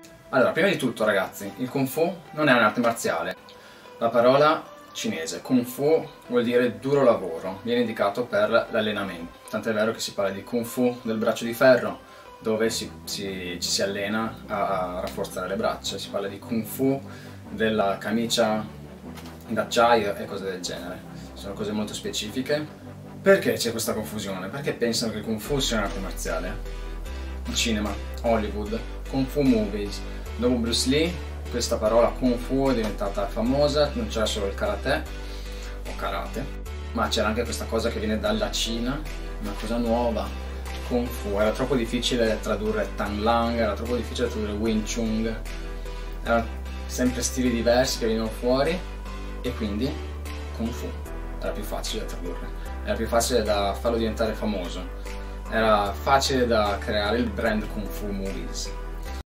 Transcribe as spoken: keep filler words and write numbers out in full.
Allora, prima di tutto ragazzi, il Kung Fu non è un'arte marziale. La parola cinese Kung Fu vuol dire duro lavoro, viene indicato per l'allenamento. Tant'è vero che si parla di Kung Fu del braccio di ferro, dove si, si, ci si allena a, a rafforzare le braccia. Si parla di Kung Fu della camicia d'acciaio e cose del genere. Sono cose molto specifiche. Perché c'è questa confusione? Perché pensano che il Kung Fu sia un'arte marziale? Il cinema, Hollywood, Kung Fu movies. Dopo Bruce Lee, questa parola Kung Fu è diventata famosa, non c'era solo il karate o karate, ma c'era anche questa cosa che viene dalla Cina, una cosa nuova, Kung Fu. Era troppo difficile tradurre Tang Lang, era troppo difficile tradurre Wing Chun, erano sempre stili diversi che venivano fuori e quindi Kung Fu era più facile da tradurre, era più facile da farlo diventare famoso, era facile da creare il brand Kung Fu movies.